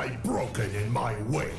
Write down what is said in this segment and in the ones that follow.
lie broken in my wake.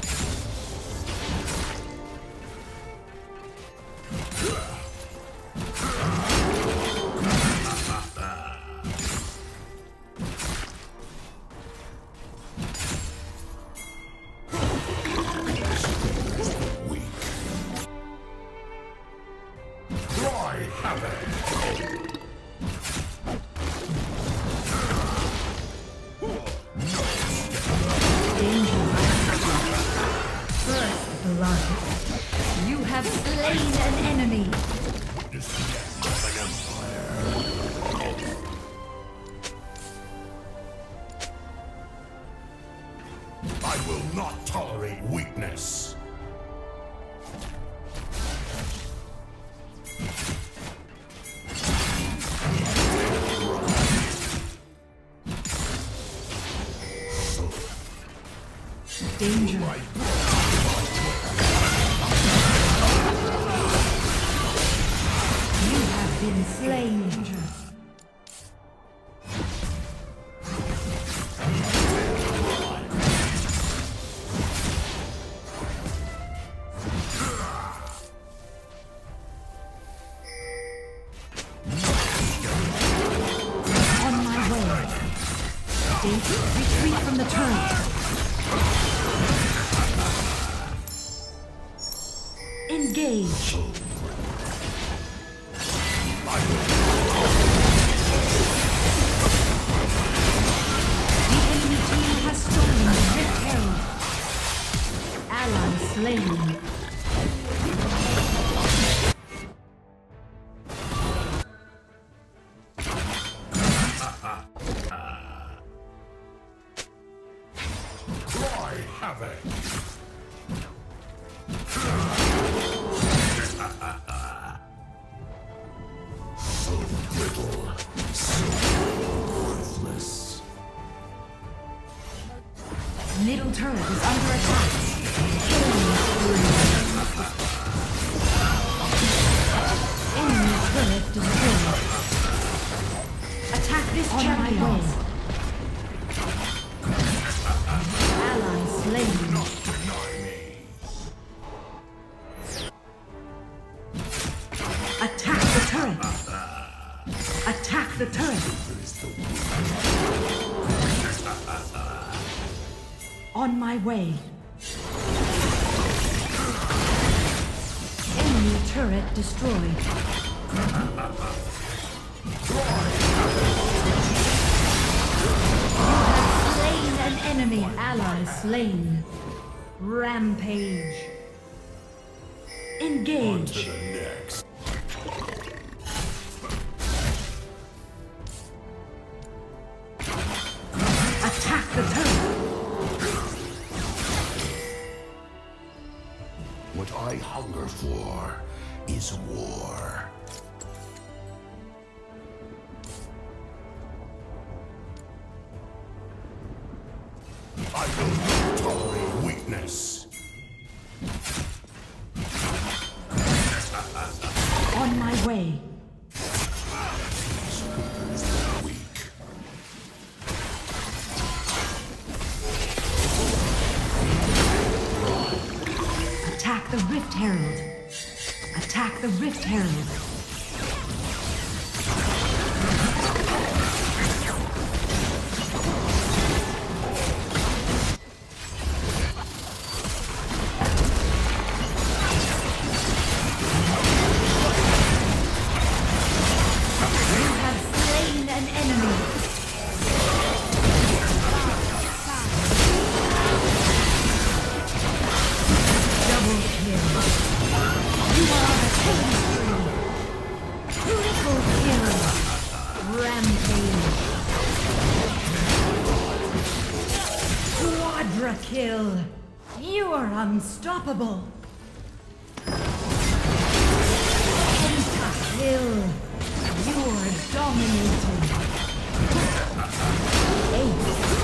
You have slain an enemy. I will not tolerate weakness. Danger. You have been slain. On my way. Danger. Retreat from the turret. Engage. The enemy team has stolen the Rift Herald. Ally slain. Cry havoc. So brittle, so worthless. Middle turret is under attack. Enemy turret destroyed. Attack this champion. Ally slain. Not deny me. Attack the turret. Attack the turret. On my way. Enemy turret destroyed. You have slain an enemy. Ally slain. Rampage. On Engage. to the next. Attack the turret. What I hunger for is war. I will not tolerate weakness. On my way. Weak. Attack the Rift Herald. Attack the Rift Herald. You have slain an enemy. Double kill. You are on a killing spree. Triple kill. Rampage. Quadra kill. You are unstoppable. Pentakill. You are dominating. Ace.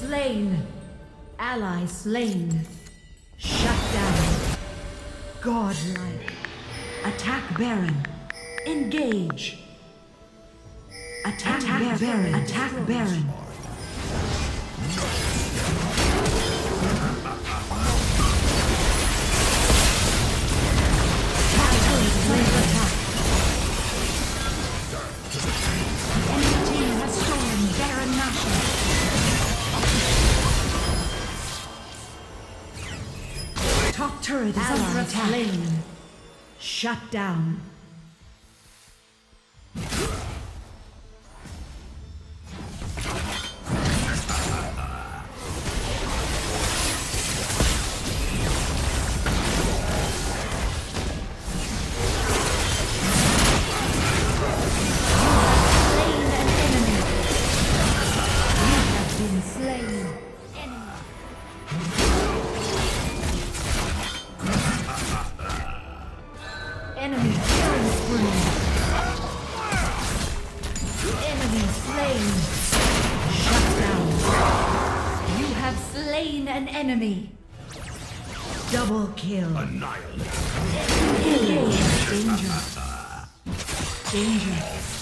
slain. Ally slain. Shut down. Godlike. Attack Baron. Engage. Attack Baron. Attack Baron. Enemy team has stolen Baron Nashor. Top turret is under attack. Slain. Shut down. Enemy killing spree. Enemy slain. Shut down. You have slain an enemy. Double kill. Annihilate. Engage. Danger. Danger.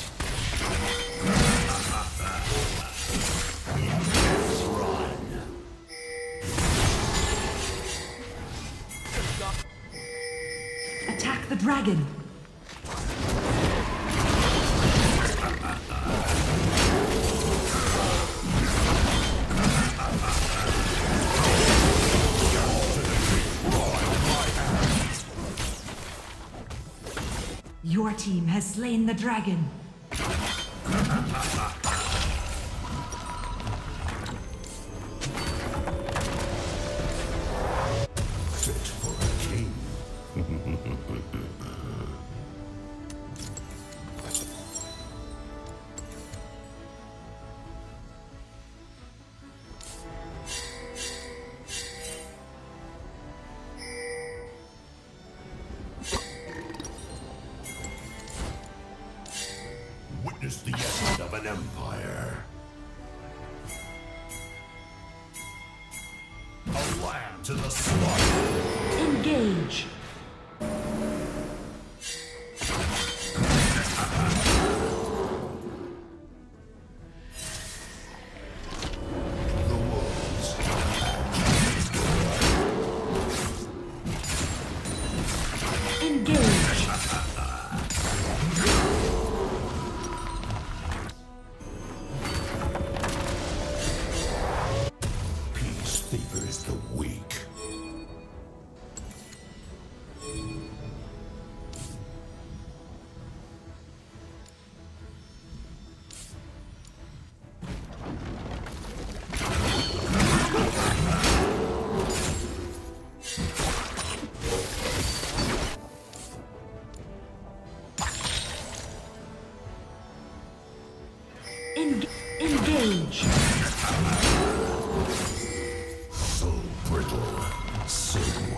Attack the dragon. Your team has slain the dragon. Fit for a king. Witness the end of an empire. A lamb to the slaughter. Engage. The wolves Engage. peace favors the weak. Engage. So brittle, so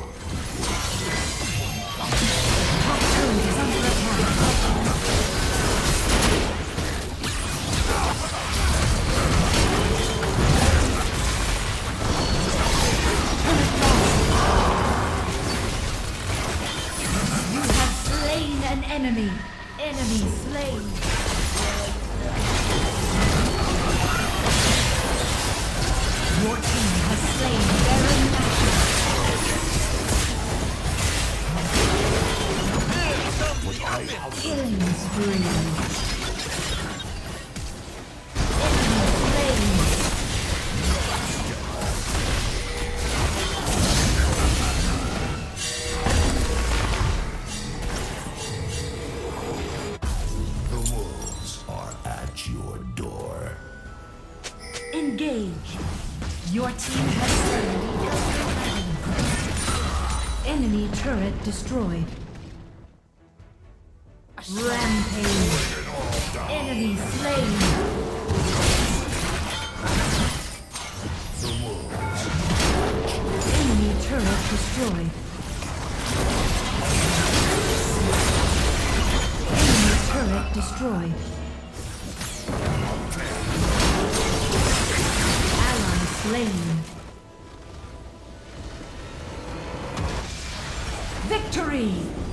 Top turret is under attack. You have slain an enemy. Enemy slain. Your team has slain Baron Nashor. Killing spree. Enemy slain. the wolves are at your door. Engage. Your team has slain the Elder Dragon. Enemy turret destroyed. Rampage. Enemy slain. The wolves. Enemy turret destroyed. Enemy turret destroyed. Ally slain. Victory!